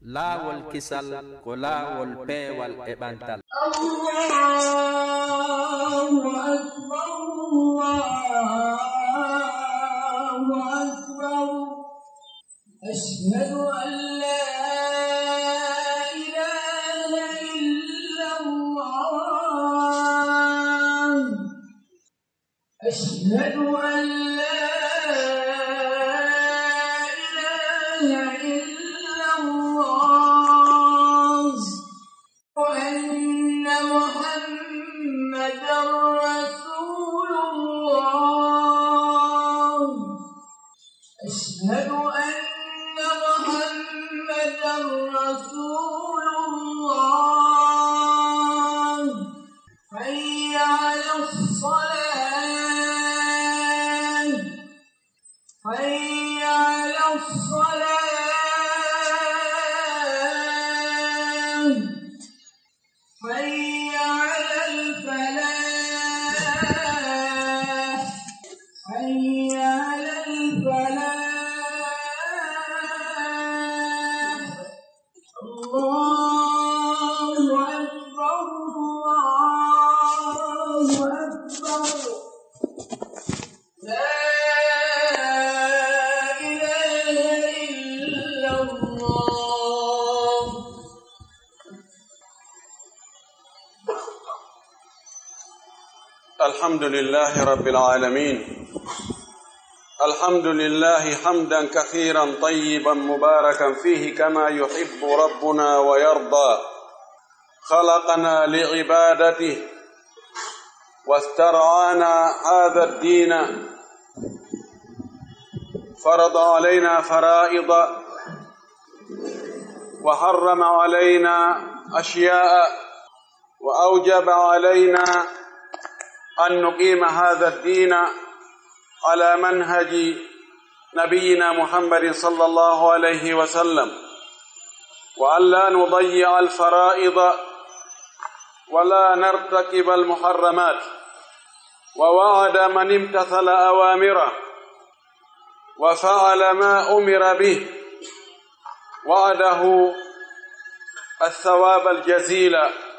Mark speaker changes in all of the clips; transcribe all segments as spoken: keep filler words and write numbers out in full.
Speaker 1: laawol kisal ko laawol peewal e ɓantal.
Speaker 2: Allahu akbar, Allahu akbar. Ashhadu an la ilaha illallah. Ashhadu an la
Speaker 3: الحمد لله رب العالمين. الحمد لله حمدا كثيرا طيبا مباركا فيه كما يحب ربنا ويرضى. خلقنا لعبادته واسترعانا هذا الدين، فرض علينا فرائض وحرم علينا أشياء وأوجب علينا أن نقيم هذا الدين على منهج نبينا محمد صلى الله عليه وسلم، وأن لا نضيع الفرائض ولا نرتكب المحرمات. ووعد من امتثل أوامره وفعل ما أمر به وعده الثواب الجزيل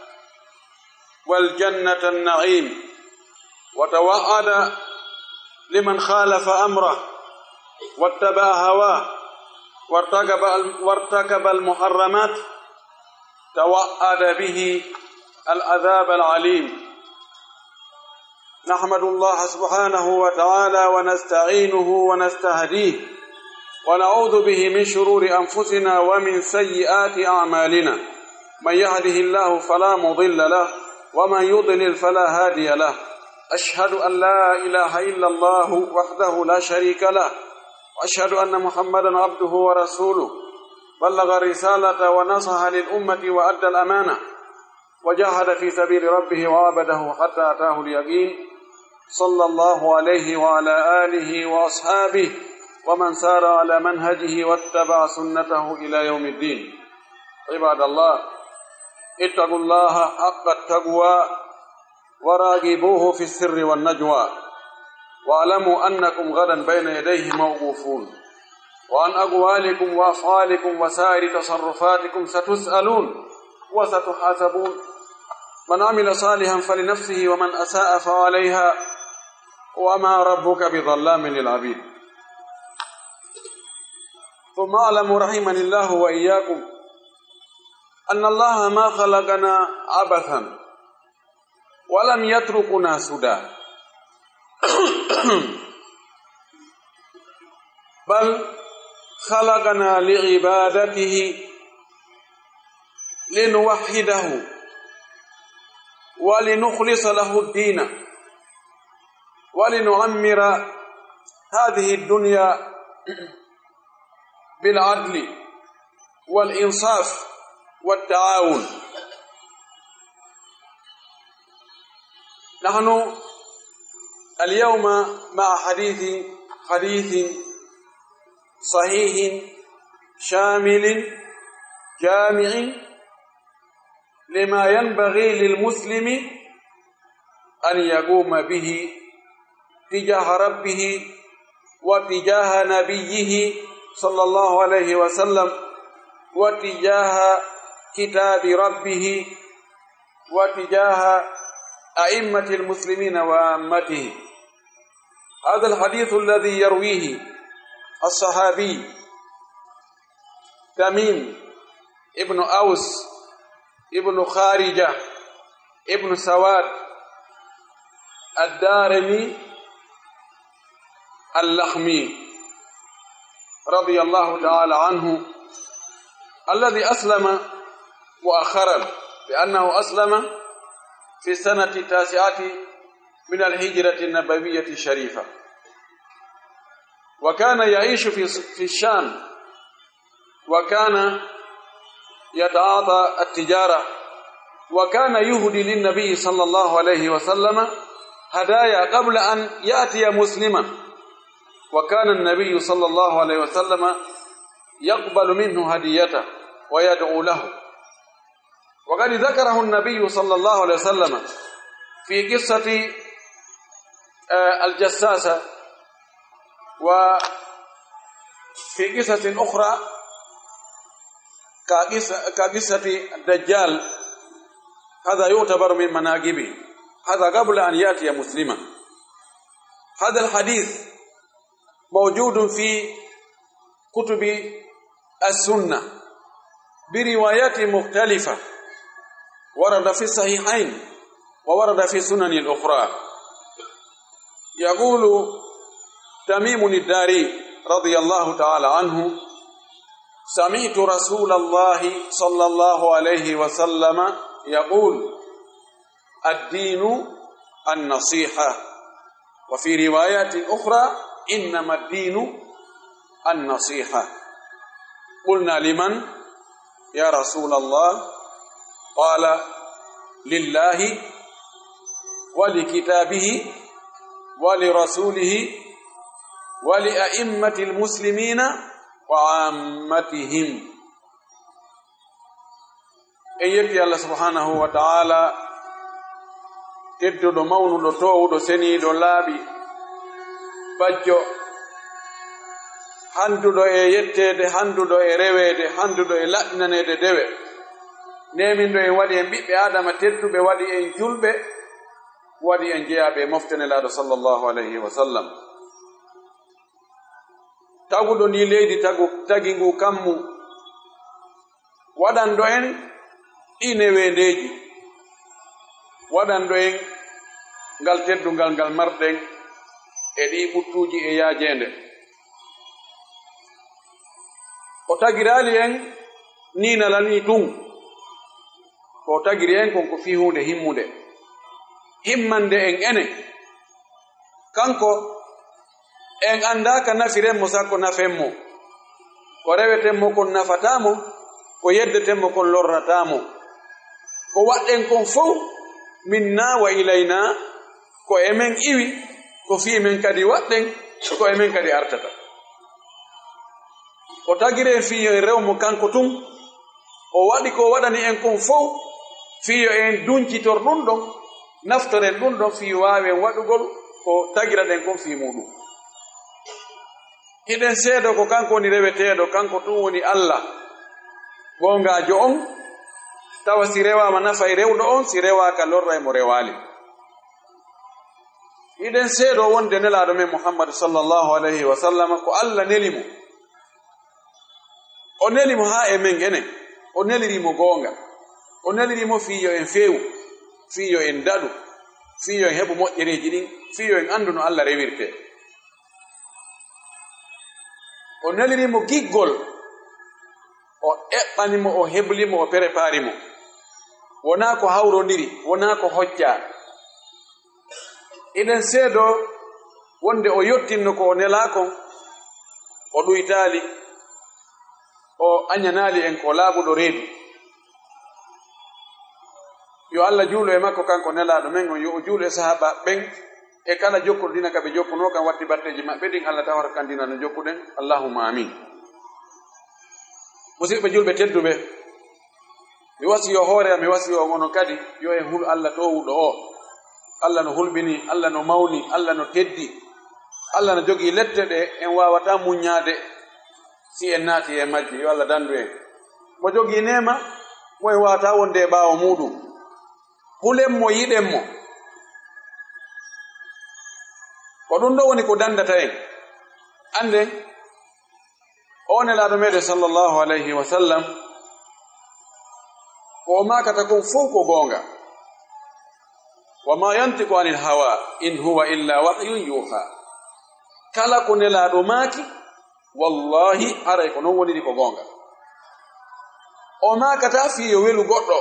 Speaker 3: والجنة النعيم، وتوعد لمن خالف أمره واتبع هواه وارتكب وارتكب المحرمات توعد به العذاب العليم. نحمد الله سبحانه وتعالى ونستعينه ونستهديه ونعوذ به من شرور أنفسنا ومن سيئات أعمالنا. من يهده الله فلا مضل له ومن يضلل فلا هادي له. أشهد أن لا إله إلا الله وحده لا شريك له، وأشهد أن محمدا عبده ورسوله. بلغ الرسالة ونصح للأمة وأدى الأمانة وجاهد في سبيل ربه وعبده حتى أتاه اليقين. صلى الله عليه وعلى آله وأصحابه ومن سار على منهجه واتبع سنته إلى يوم الدين. عباد الله، اتقوا الله حق التقوى وراقبوه في السر والنجوى، واعلموا أنكم غدا بين يديه موقوفون، وعن أقوالكم وأفعالكم وسائر تصرفاتكم ستسألون وستحاسبون. من عمل صالحا فلنفسه ومن أساء فعليها، وما ربك بظلام للعبيد. ثم اعلموا رحمني الله وإياكم أن الله ما خلقنا عبثا ولم يتركنا سدى، بل خلقنا لعبادته لنوحده ولنخلص له الدين ولنعمر هذه الدنيا بالعدل والإنصاف والتعاون. نحن اليوم مع حديث حديث صحيح شامل جامع لما ينبغي للمسلم أن يقوم به تجاه ربه وتجاه نبيه صلى الله عليه وسلم وتجاه كتاب ربه وتجاه أئمة المسلمين وأمته. هذا الحديث الذي يرويه الصحابي تميم ابن أوس ابن خارجة ابن سواد الدارمي اللخمي رضي الله تعالى عنه، الذي أسلم مؤخرا، بأنه أسلم في السنة التاسعة من الهجرة النبوية الشريفة، وكان يعيش في في الشام، وكان يتعاطى التجارة، وكان يهدي للنبي صلى الله عليه وسلم هدايا قبل أن يأتي مسلما، وكان النبي صلى الله عليه وسلم يقبل منه هديته ويدعو له. وقد ذكره النبي صلى الله عليه وسلم في قصة الجساسة، وفي قصة أخرى كقصة الدجال. هذا يعتبر من مناقبه، هذا قبل أن يأتي مسلما. هذا الحديث موجود في كتب السنة بروايات مختلفة، ورد في الصحيحين وورد في سنن الأخرى. يقول تميم الداري رضي الله تعالى عنه: سمعت رسول الله صلى الله عليه وسلم يقول: الدين النصيحة. وفي روايات أخرى: إنما الدين النصيحة. قلنا: لمن يا رسول الله؟ قال: لله ولكتابه ولرسوله ولأئمة المسلمين وعامتهم. أيتي الله سبحانه وتعالى tedduɗo mawnuɗo towuɗo seniiɗo laaɓi bajjo, handuɗo e yetteede, handuɗo e reweede, handuɗo e laɗɗinaneede dewe, nemindo en waɗi en ɓiɓɓe adama tedduɓe, waɗi en julɓe, waɗi en jeyaɓe moftenelaaɗo sallallahu alayhi wa sallam. taguɗo ndi leydi tagu tagi ngu kammu waɗanɗo en ɗi neweendeeji, waɗanɗo en ngal teddungal ngal marɗen e ɗi ɓuttuuji e yaajeende. o tagiraali en niinala ni tun, ko o tagiri en kon ko fii hunde himmude, himmande en ene. kanko en anndaaka nafirenmo sakko nafenmo, ko rewetenmo kon nafataamo, ko yeddetenmo kon lorrataamo, ko waɗɗen kon fof minna wa ilayna, ko emen iwi, ko fii men kadi waɗɗen, ko emen kadi artata. o tagire en fiyo en rewmo kanko tun, o waɗi ko waɗani en kon fof fiyo en duncitor ɗum ɗon, naftoren ɗum ɗon fiyo waawen waɗugol ko tagira ɗen kon fii muɗum. hiɗen seedo ko kanko woni reweteeɗo, kanko tun woni Allah gongajo on, tawa si rewama nafa e rewɗo on, si rewaka lorra e mo rewaali. hiɗen seedo wonde nelaaɗo men Muhammad sallallahu alayhi wa sallam ko Allah nelimo, o nelimo haa e men enen, o nelirimo goonga, o nelirimo fiyo en feewu, fiyo en daɗu, fiyo en heɓu moƴƴereeji ɗin, fiyo en anndu no Allah rewirte. o nelirimo giggol, o eɓɓanimo, o heblimo, o préparimo, wonaa ko hawrondiri, wonaa ko hocca. eɗen seedo wonde o yottinno ko o nelaakon, o ɗuytaali, o añanaali en ko laaɓuɗo reedu. yo Allah juulo e makko kanko nelaaɗo men on, yo o juulo e sahaba ɓen e kala jokkuɗo dina ka ɓe jokkuno kam watti batteji maɓɓe ɗin, Allah tawata kan dina no jokkuɗen. Allahumma amin. musidɓe julɓe tedduɓe, mi wasiyo hoore am, mi wasiyo ngono kadi, yo en hul Allah towuɗo o, Allah no hulɓini, Allah no mawni, Allah no teddi, Allah no jogii lette ɗe en wawata muññaade si en naati e majje. yo Allah dandu en, mo jogi nema moy wata wonde baawo mudum hulem mo yidem mo ko dum do woni ko dandata en ande on la do mede sallallahu alayhi wa sallam ko makata ko fu ko gonga wama yantiqu anil hawa in huwa illa wahyun yuha kala ko nela do maki wallahi aray ko non woni ko gonga o makata fi yo welu goddo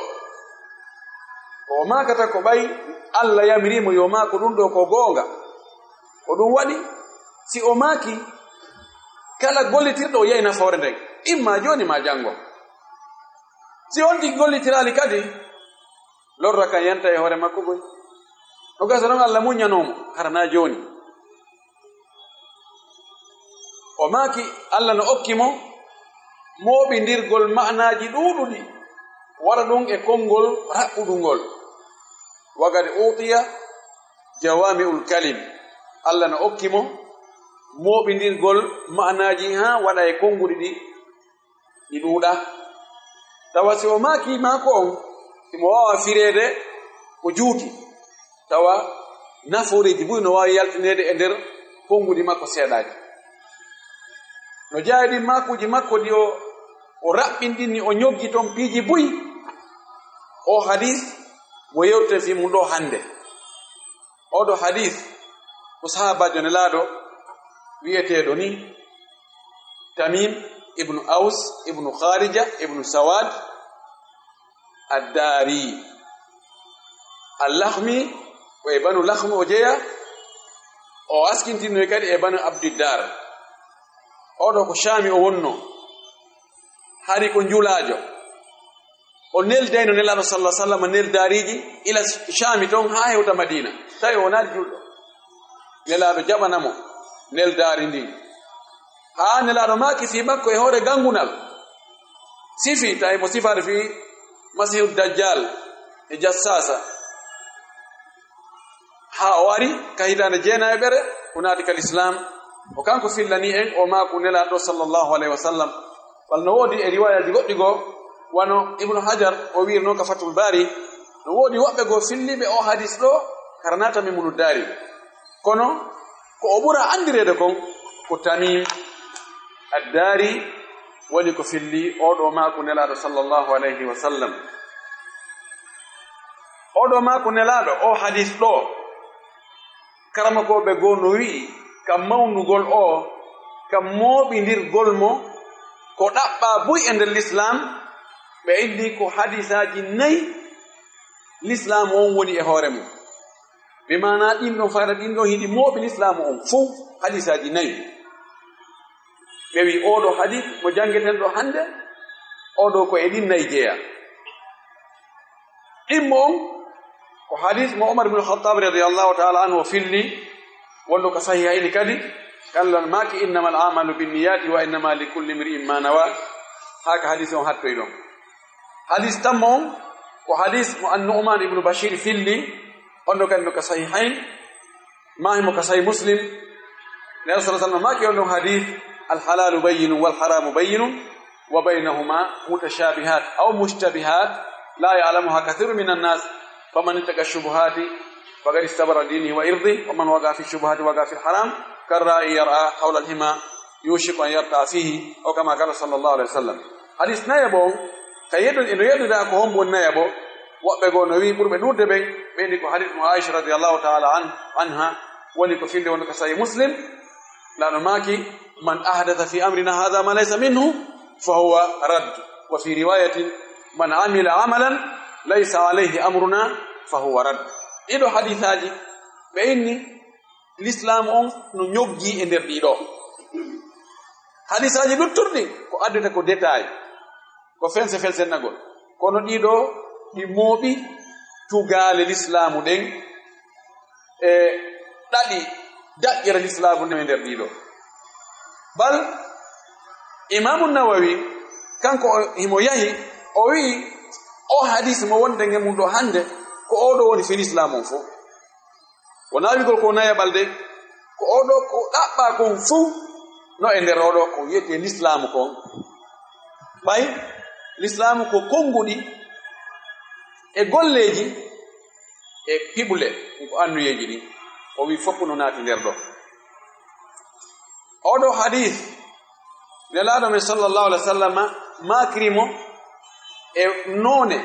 Speaker 3: o makata ko bay Allah yamirimo yo mako dum do ko gonga ko dum wadi si o maki kala gollitirdo yeyna fawre ndeng imma joni ma jango si on di gollitirali kadi lorra kan yanta e hore makko boy o gasa non Allah munyanomo harna joni o maki Allah no okkimo moɓindirgol ma'naji ɗuɗuɗi wara ɗum e konngol raɓɓuɗungol wagade utiya jawami'ul kalim Allah no okkimo moɓindirgol ma'naji ha waɗa e konguɗi ɗi ɗi ɗuuɗa tawa si o maki mako on imo wawa firede ko juuti tawa naforeji buy no wawi yaltinede e nder konguɗi makko seeɗaji no jaydi makuji makko di o o rabbindini o nyoggi ton piiji buy o hadith mo yewte fi mun do hande o do hadith ko sahaba jone laado wiyetedo ni Tamim ibn Aus ibn Kharija ibn Sawad ad-Dari al-Lakhmi wa ibn Lakhmi o jeya o askintino kadi e banu Abdiddar odo ko shami o wonno hari ko njulaajo o neldayno nelaɗo sallallahu alaihi wasallam neldariji ila shami ton ha hewta Madina tawi o naati julɗo nelaɗo jaɓanamo neldari ndi ha nelaɗo maki fi makko e hoore gangunal sifi tawi mo sifade fi masihu dajjal e jassasa ha o wari ka hitande jeenayi ɓere ko naati kal islam o kanko fillani en o maako nelaɗo sallallahu alaihi wasallam wal no wodi e riwayaji goddi go wano ibnu hajar o wirno ka fatul bari no wodi wobbe go fillibe o hadis do karnata mi munu dari kono ko o bura andirede kon ko Tamim ad-Dari woni ko filli o do maako nelaɗo sallallahu alaihi wasallam o do maako nelaɗo o hadis do karama ko be go no wi kam mawnugol o kam moɓindirgol mo ko ɗaɓɓa buy e nder l'islam ɓe indi ko hadisaji nayi l'islam on woni e hoore mum ɓe mana ɗin ɗon fayta ɗin ɗon hiɗi moɓi l'islam on fof hadisaji nayi ɓe wi oɗo hadis mo jangeten ɗo hande oɗo ko e ɗin nayi jeeya ɗimmo on ko hadis mo Umar ibn al-Khattab radiyallahu ta'ala anhu filli wonno ko sahihayni kadi kallan maki innamal a'malu binniyati wa innama likulli imri'in ma nawa haka hadith on hattoy don hadith tamon ko hadith mu an-Nu'man ibn Bashir filli onno kan ko sahihayn ma himo ka sahih Muslim nabi sallallahu alaihi wasallam maki on hadith al-halalu bayyinun wal haramu bayyinun wa baynahuma mutashabihat aw mushtabihat la ya'lamuha kathirun minan nas faman ittaqa shubuhati faqad istabara dinihi wa irdi wa man waqa fi shubuhati waqa fi al-haram karra'i yar'a hawla al-hima yushiku an yarta fihi o kama qala sallallahu alaihi wasallam hadith nayabo kayedon ino yedda ko hombo nayabo wobbe go no wi burbe durde be be ni ko hadith mu Aisha radhiyallahu ta'ala an anha woni ko finde won ko sahih Muslim la no maki man ahdatha fi amrina hadha ma laysa minhu fa huwa rad wa fi riwayatin man amila amalan laysa alayhi amruna fa huwa rad ido hadithaji be inni l'islam on no nyoggi e nder dido hadisaji dutturdi ko addata ko détail ko fense fense nagol kono dido di mobi tugale l'islamu den e dadi dajjere l'islamu ne nder dido bal imam an-Nawawi kanko himo yahi o wi o hadith mo wonde ngem do hande ko odo woni fi l'islam on fo wona wi gol ko naya balde ko odo ko dabba kon fu no e nder odo ko yete l'islam kon bay l'islam ko kongudi e golleji e pibule ko annuyeji ni o wi foppu no naati nder do odo hadith nelaado me sallallahu alaihi wasallam makrimo e none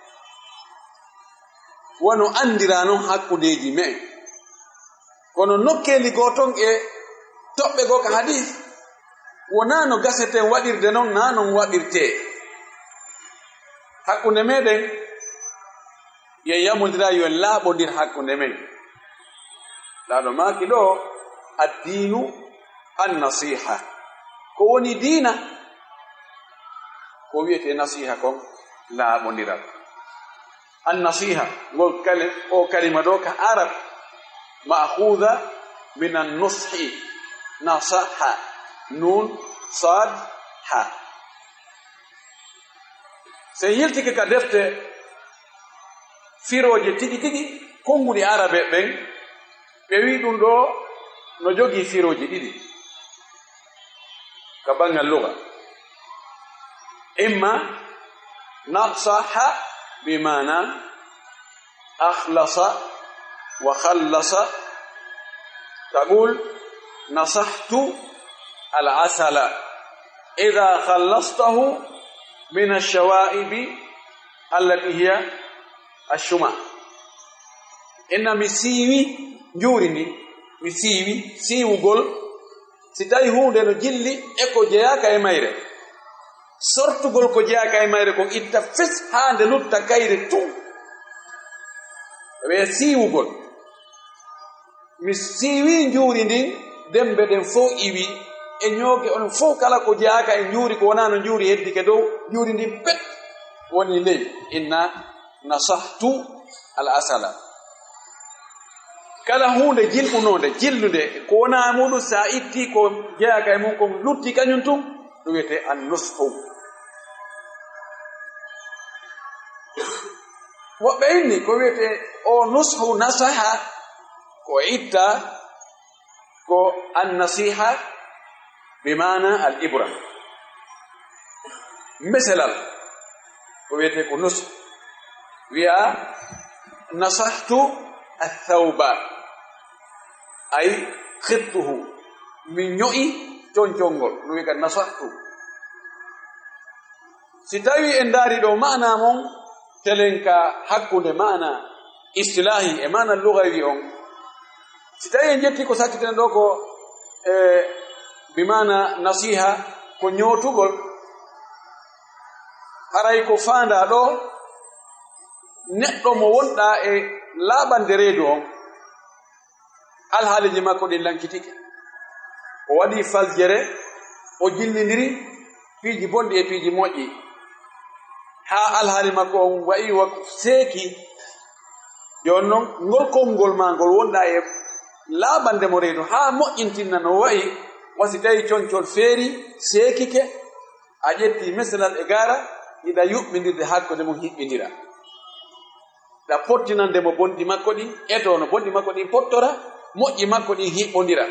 Speaker 3: wono andira non hakkudeji me kono nokkeli goton e tobbe go ka hadith wona no gaseten wadirde non na non wadirte hakkunde meden ye yamudira yo laabondir hakkunde men laado maki do ad-dinu an-nasiha ko woni dina ko wiete nasiha ko laabondiral an-nasiha gol kale o kalima do ka arab ma'khudha min an-nushi nasaha nun sad ha se yiltike ka defte firoje tigi tigi kongudi arabe ben be wi dum do no jogi firoje didi ka bangal lugha imma nasaha bimana akhlasa wa khallasa taqul nasahtu al-asala idha khallastahu min ash-shawa'ib allati hiya ash-shuma inna misiwi njurindi misiwi siwugol si tawi hunde no jilli e ko jeyaka e mayre sortugol ko jeyaka e mayre ko itta fes hande lutta kayre tum be siwugol mi siwi njurindi dembe den fo iwi e nyoge on fo kala ko jeyaka e njuri ko wona no njuri heddike dow njurindi bet woni ley inna nasahtu al-asala kala hunde jilbunode jillude ko wona mudu sa itti ko jeyaka e mun ko lutti kanyum tum do wete an-nushu wobbe inni ko wete o nushu nasaha ko itta ko an-nasiha bimana al-ibra misalal ko wete ko nushu wi'a nasahtu ath-thawba ay khittuhu min nyoi tonchongol no wi'a nasahtu si tawi en dari do maana mon telenka hakkunde maana istilahi e maana lughawi on si tawi en jetti ko sakkiten do ko e bimana nasiha ko nyotugol haray ko fanda do neddo mo wonda e laabande reedu on alhaaliji makko din lankitike o wadi faljere o jillindiri piiji bondi e piiji moƴƴi ha alhaali makko on wayi wa seeki jonnon ngol kongol ma ngol wonda e laabande mo reedu ha moƴƴintinna no wayi wasi tawi concol feeri seekike a ƴetti mesalal e gara ida yuɓɓindirde hakkunde mum hiɓɓindira da pottinande mo bondi makko ɗi eto no bondi makko ɗi pottora moƴƴi makko ɗi hiɓɓondira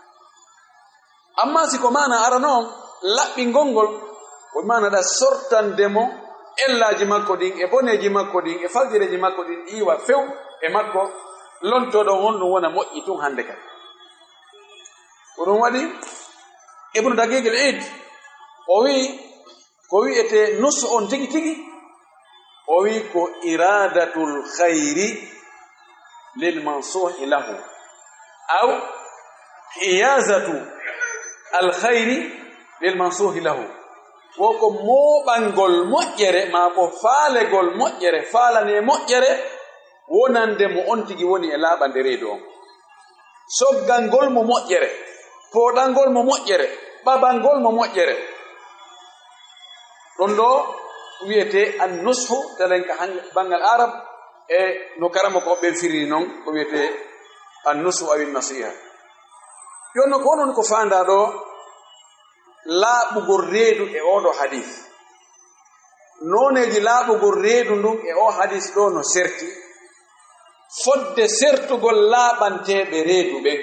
Speaker 3: amma siko mana ara noon laɓɓingol ngol ko mana da sortande mo ellaji makko ɗin e boneji makko ɗin e faldireji makko ɗin iwa few e makko lontoɗo on ɗum wona moƴƴi tun hande kadi ko ɗum waɗi ibnu daqiqil id o wi ko wi'ete nusu on tigi tigi o wi ko iradatul khayri lil mansuhi lahu aw hiyazatu al khayri lil mansuhi lahu woko moɓangol moƴƴere ma ko faalegol moƴƴere faalane moƴƴere wonande mo on tigi woni e laaɓande reedu on soggangol mo moƴƴere poɗangol mo moƴƴere ɓaɓangol mo moƴƴere ɗon ɗo wiyete an-nushu talenka bangal arab e no karama ko ɓe firi noon ko wiyete an-nushu awi nasiha jonno ko non ko fanda ɗo laaɓugol reedu e oɗo hadith noneji laaɓugol reedu ndun e o hadith ɗo no serti fodde sertugol laaɓanteɓe reedu ɓe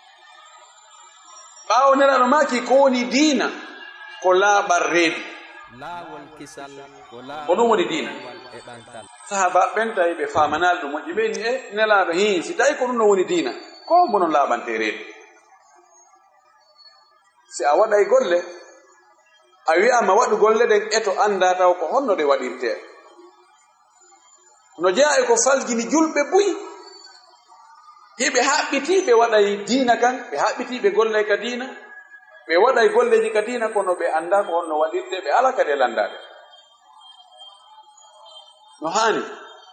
Speaker 3: ɓaawo nelaɗo maki ko woni diina ko laaɓal reedu
Speaker 1: laawol kisal ko
Speaker 3: onon woni diina
Speaker 1: e bantal
Speaker 3: sahaba ben tay be famanal dum moji be ni e nelaaɓe hi si tawi ko ɗum no woni diina ko monon laaɓante reedu si a waɗay golle a wi'ama waɗu golle ɗen eto anda taw ko honno ɗe waɗirte no jeya e ko faljini julɓe buyi hiɓe haɓɓiti ɓe waɗay diina kan ɓe haɓɓiti ɓe golle ka diina ɓe waɗay golleji ka diina kono ɓe anda ko honno waɗirte ɓe ala kadi landaɓe no hani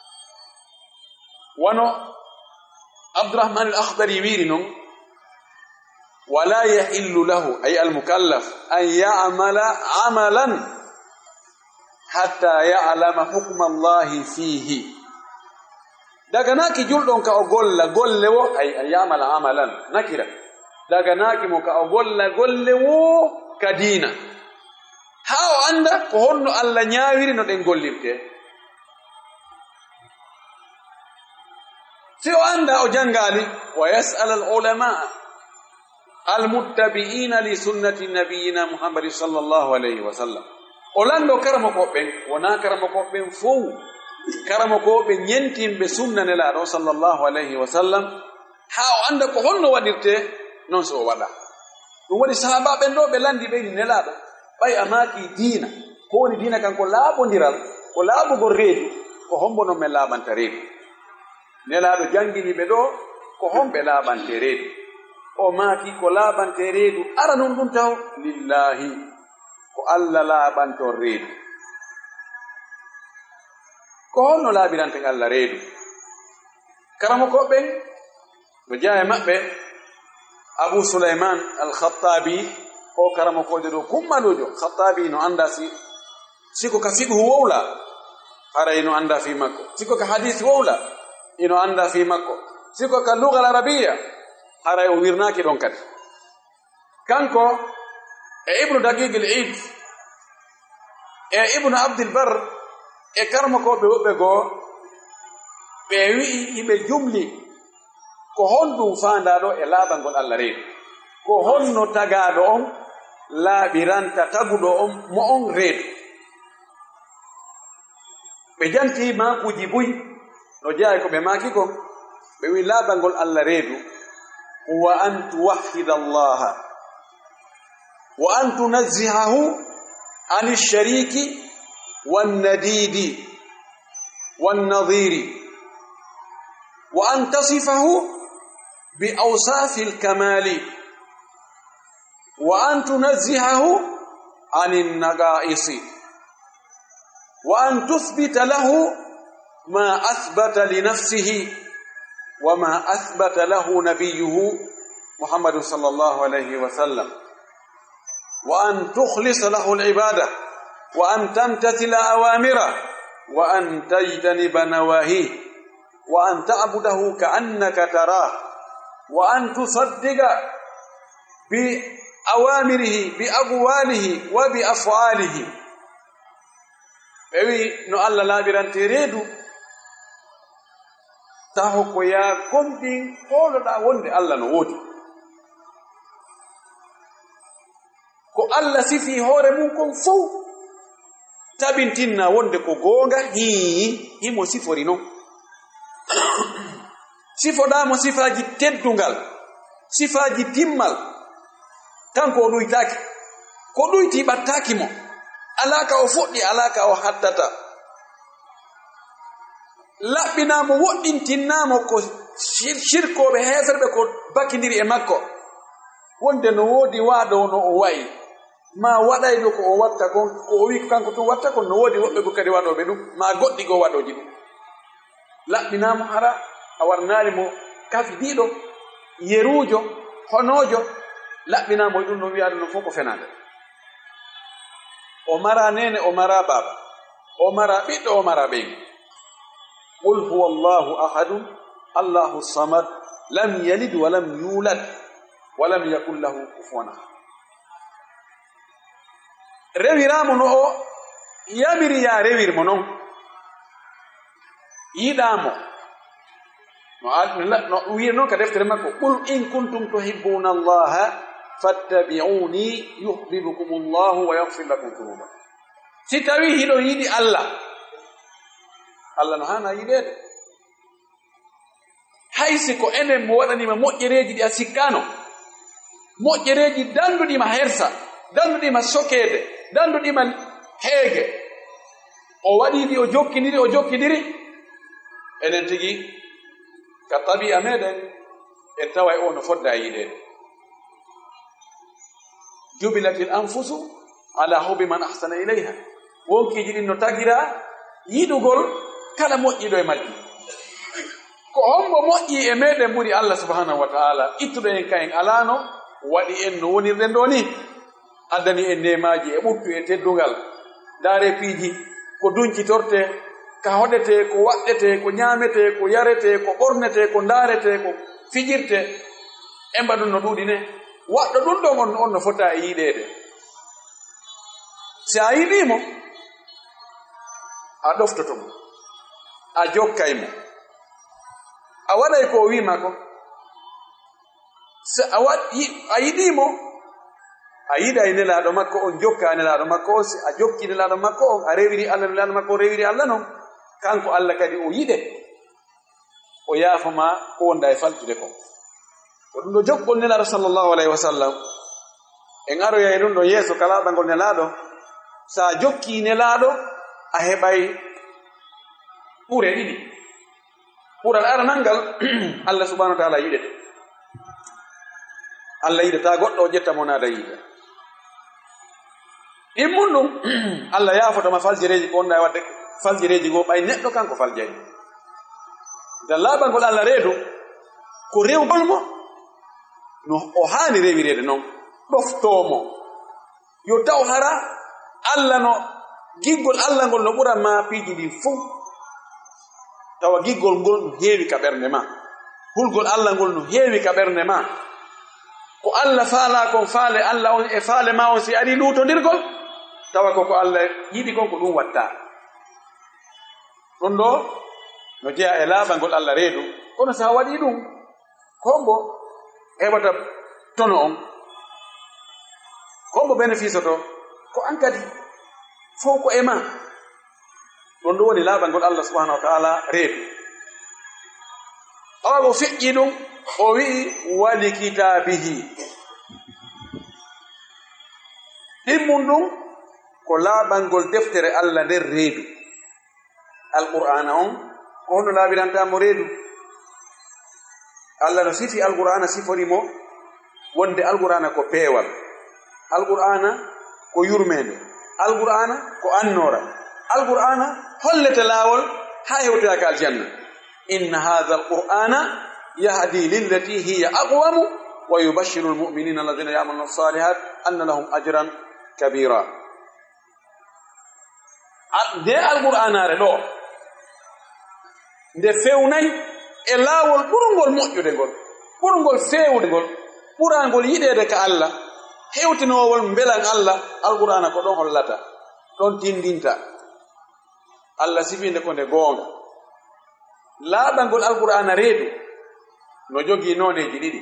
Speaker 3: wono abdourahman al akhdari wiiri noon wala yahillu lahu ay almukallaf an ya'mala amalan hatta ya'lama hukma allahi fihi daga naki julɗon ka o golla golle wo ay an ya'mala amalan nakira daga naki mo ka o golla golle wo ka diina ha o anda ko honno allah ñaawiri no ɗen gollirte si o anda o jangali wa yas'al al ulama al muttabi'ina li sunnati nabiyina muhammadin sallallahu alayhi wa sallam o lando karamo ko ben wona karamo ko ben fow karamo ko be nyentimbe sunna nelaɗo sallallahu alayhi wa sallam ha o anda ko honno waɗirte non so o waɗa ɗum waɗi sahaba ɓen ɗo ɓe landi ɓeyni nelaɗo ɓay amaki diina ko woni diina kan ko laaɓodiral ko laaɓugol reedu ko hombo non men laaɓanta reedu nelaɗo jangini ɓe ɗo ko homɓe laaɓante reedu o maaki ko laaɓante reedu ara non ɗum taw lillahi ko allah laaɓanton reedu ko honno laaɓiranten allah reedu karamo koɓɓen no jeya e maɓɓe abou souleyman al-khattabi o karamo kojo ɗo kummaɗojo khattabi no anda si siko ka fiqhu wowla hara ino anda fi makko siko ka hadith wowla ino anda fi makko siko ka lugal arabiya haray o wirnaaki ɗon kadi kanko e ibnu daqiqil id e ibnu abdilbar e karmo ko ɓe woɓɓe goo ɓe wi'i iɓe jumli ko honɗum faandaɗo e laaɓangol allah reedu ko honno tagaaɗo on laaɓiranta taguɗo on mo on reedu ɓe janti maakuji buyi no jeeya ko ɓe maaki kon ɓe wi laaɓangol allah reedu wa an tuwahhida allaha wa an tunazzihahu ani shariki wannadidi wannadhiri wa an tasifahu bi awsafi alkamali wa an tunazzihahu ani naqaisi wa an tuthbita lahu ma athbata li nafsihi وما أثبت له نبيه محمد صلى الله عليه وسلم وأن تخلص له العبادة وأن تمتثل أوامره وأن تجتنب نواهيه وأن تعبده كأنك تراه وأن تصدق بأوامره بأقواله وبأفعاله أي نو الله لا بيرانتيريدو taho ko ya gomɗin hooloɗa wonde allah no woodi ko allah sifi hoore mum kon fow tabintinna wonde ko goonga hii himo sifori noon sifoɗamo sifaji teddungal sifaji timmal kanko o ɗuytaki ko ɗuyti ɓattaki mo alaka o fuɗɗi alaka o haddata laɓɓinamo woɗɗintinnamo ko shirkoɓe heferɓe ko bakidiri e makko wonde no woodi waaɗo no o wayi ma waɗayno ko o watta kon ko o wi kanko tun watta kon no woodi woɓɓe go kadi waɗoɓe ɗum ma goɗɗi go waɗoji ɗum laɓɓinamo hara a warnaari mo kafidiɗo yerujo honojo laɓɓinamo e ɗum no wiyaɗo no fof ko fenade o mara nene o mara baba o mara ɓiɗɗo o mara ɓeygu qul huwa allahu ahadu allahu samad lam yalid walam yulad walam yakun lahu kufuwan ahad rewiramo no o yamiri ya rewirmo noon yiɗamo no wiiri noon ka deftere makko qul in kuntum tuhibbuna allaha fattabi'uni yuhibbukum allahu wa yaghfir lakum dhunubakum si tawi hiɗo yiɗi Allah Allah no hana yiɗede haysi ko enen mo waɗanima moƴƴereji ɗi a sikkano moƴƴereji danduɗima hersa danduɗima sokede danduɗima heege o waɗiɗi o jokkidiri o jokkidiri enen tigi ka tabi'a meɗen en tawa o no fodda yiɗede jubilatil anfusu ala hubbi man ahsana ilayha wonkiji ɗin no tagira yiɗugol kala moƴƴiɗo e majji ko hombo moƴƴi e meɗen ɓuri Allah subhanahu wa ta'ala ittuɗo en kayen alano waɗi en no wonirɗen ɗo ni addani en nemaji e ɓuttu e teddungal daare piiji ko duncitorte ka hoɗete ko waɗɗete ko ñaamete ko yarete ko ɓornete ko ndaarete ko fijirte e mbaɗum no ɗuuɗi ne waɗɗo ɗum ɗon on on no fota e yiɗede si a yiɗimo a ɗoftotomo a jokkaymo a waɗay ko o wima ko so a waɗi a yiɗimo a yiɗay nelaɗo makko on jokka nelaɗo makko o si a jokki nelaɗo makko on a rewiri Allah nelaɗo makko o rewiri Allah noon kanko Allah kadi o yiɗe o yaafoma ko wonda e faltude ko ko ɗum ɗo jokkol nelaɗo sallllahu alayhi wa sallam en aroya e ɗum ɗo yeeso kalaɗangol nelaɗo sa jokki nelaɗo a heɓay ɓure ɗiɗi ɓural aranalngal Allah subhanahu wa ta'ala yiɗete Allah yiɗata goɗɗo o ƴetta mo naada yiɗa ɗimmum ɗum Allah yaafotoma faljereji ko wonda e wadde faljereji goo ɓay neɗɗo kanko faljani ngal laaɓangol Allah reedu ko rewgol mo no o haani rewirede noon ɗoftomo yo taw hara Allah no giggol Allah ngol no ɓura ma piiji ɗin fof tawa giggol ngol no heewi ka ɓernde ma hulgol Allah ngol no heewi ka ɓernde ma ko Allah faala kon faale Allah on e faale ma on si ari luutondirgol tawa koko Allah yiɗi kon ko ɗum watta ɗum ɗo no jeya e laaɓangol Allah reedu kono sa waɗi ɗum kombo heɓata tono on kombo bénéfice to ko an kadi fof ko e ma ɗon ɗo woni laaɓangol Allah subhanahu wa ta'ala reedu awa o feƴƴi ɗum o wi'i wali kitabihi ɗimmum ɗum ko laaɓangol deftere Allah nder reedu alqur'ana on ko hono laaɓirantamo reedu Allah no sifi alqur'ana siforimo wonde alqur'ana ko peewal alqur'ana ko yurmede alqur'ana ko annora alqur'ana hollete laawol ha hewtoyaka aljanna inna hadha alqur'ana yahdi lillati hiya aqwamu wa yubashshiru almu'minina alladhina ya'maluna as-salihat anna lahum ajran kabira nde alqur'anare ɗo nde fewnay e laawol ɓurngol moƴƴude ngol ɓurngol fewde ngol ɓurangol yiɗede ka Allah hewtinowol belan Allah alqur'ana ko ɗon hollata ɗon tindinta Allah sifinde ko nde goonga laaɓangol alqur'ana reedu no jogii nooneji ɗiɗi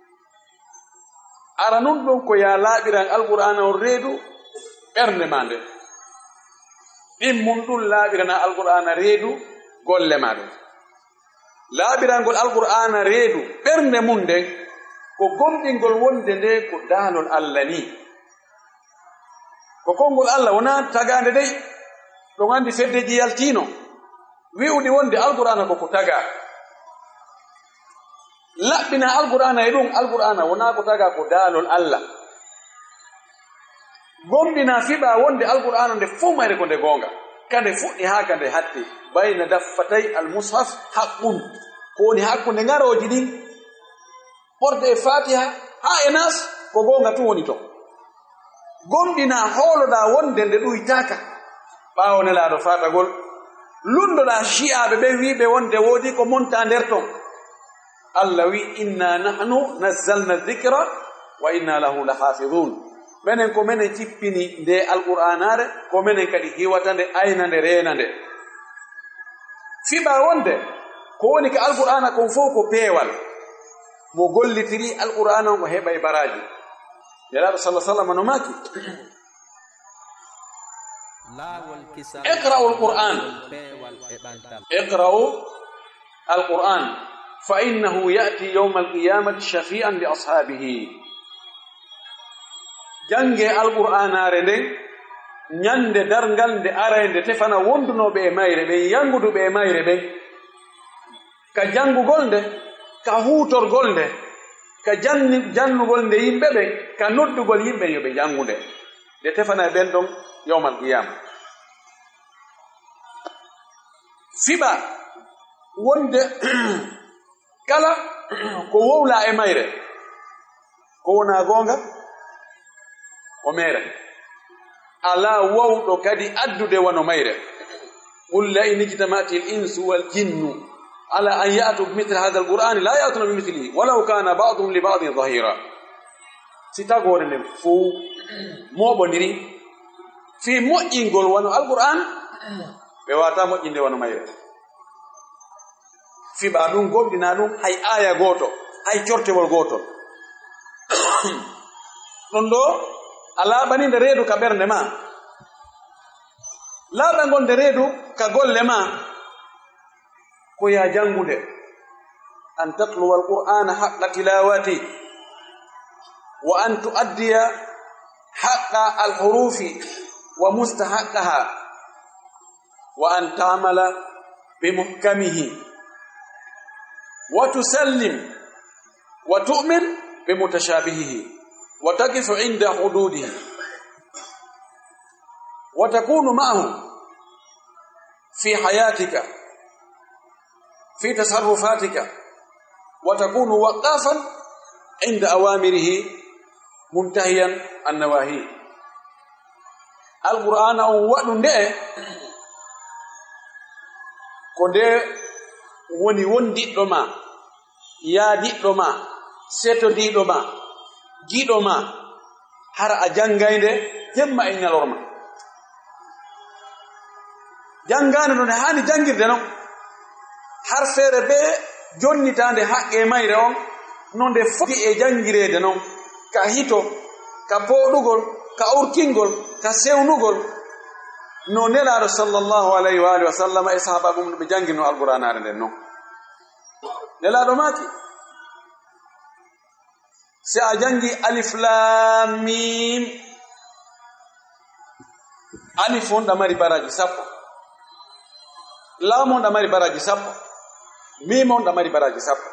Speaker 3: ara nun ɗum ko ya laaɓiran alqur'ana on reedu ɓernde ma nde ɗimmum ɗum laaɓirana alqur'ana reedu golle ma ɗum laaɓirangol alqur'ana reedu ɓernde mum nden ko gomɗingol wonde nde ko daalol Allah ni ko konngol Allah wona tagaande dey ɗon andi feddeji yaltino wi'ude wonde alqur'ana koko taga laɓɓina alqur'ana e ɗum alqur'ana wona ko taga ko daalol Allah gomɗina fiɓa wonde alqur'ana nde fof mayre ko nde goonga kande fuɗɗi haa ka nde hatti bayna daffatay almushaf haqqun ko woni hakkunde ngaroji ɗin ɓorde e fatiha haa e nas ko goonga tun woni to gomɗina hooloɗa wonde nde ɗuytaka ɓaawo nelaaɗo fatagol lundoɗa shi'aɓe ɓe wiɓe wonde woodi ko monta nder ton Allah wi inna nahnu nazzalna dhikra wa inna lahu lahafidun menen ko menen cippini nde alqur'anare ko menen kadi hiwata nde ayna nde reena nde fiɓa wonde ko woni ka alqur'ana kon fof ko peewal mo gollitiri alqur'ana on ko heɓa e baraji nelaɗo sallah sallam no maki اقرأوا القرآن اقرأوا القرآن فإنه يأتي يوم القيامة شفيعا لأصحابه jange alqur'anare nden nyande dargal nde arende tefana wondunobe e mayre be yangudu be e mayre be ka jangugol nde ka hutorgol nde ka janni jannugol nde yimbe be ka noddugol yimbe yobe jangude de tefana ben don yawmal qiyam fiba wonde kala ko wowla e mayre ko wona gonga o mere ala wawdo kadi addude wono mayre qul la in ijtama'ati al-insu wal jinnu ala an ya'tu bimithli hadha al-qur'ani la ya'tuna bimithlihi walau kana ba'dhum li ba'dhin dhahira sitagore nem fu mobondiri fi mo'ingol wono al-qur'an be wata mo'inde wono mayre fi ba dum gondina dum hay aya goto hay cortewol goto non do ala bani de redu ka bernde ma la bangon de redu ka golle ma ko ya jangude an taqlu alqur'ana haqqa tilawati wa an tuaddiya haqqa alhurufi wa mustahaqqaha wa an ta'mala bimuhkamihi wa tusallim wa tu'min bimutashabihihi وتقف عند حدوده وتكون معه في حياتك في تصرفاتك وتكون وقافا عند أوامره منتهيا عن نواهيه القرآن وأن ده كده وني وندي دوما يا دي دوما سيتو دي دوما gido ma har a jangainde temma e nyalorma jangane non hani jangirde non har fere be jonnitande haqqe mayre on non de foti e jangirede non ka hito ka podugol ka urkingol ka sewnugol no nelaado sallallahu alaihi wa alihi wasallam e sahaba mum be jangino alquranare den non nelaado maki si a jangi alif lam mim alif on da mari baraji sappo lam on da mari baraji sappo mim on da mari baraji sappo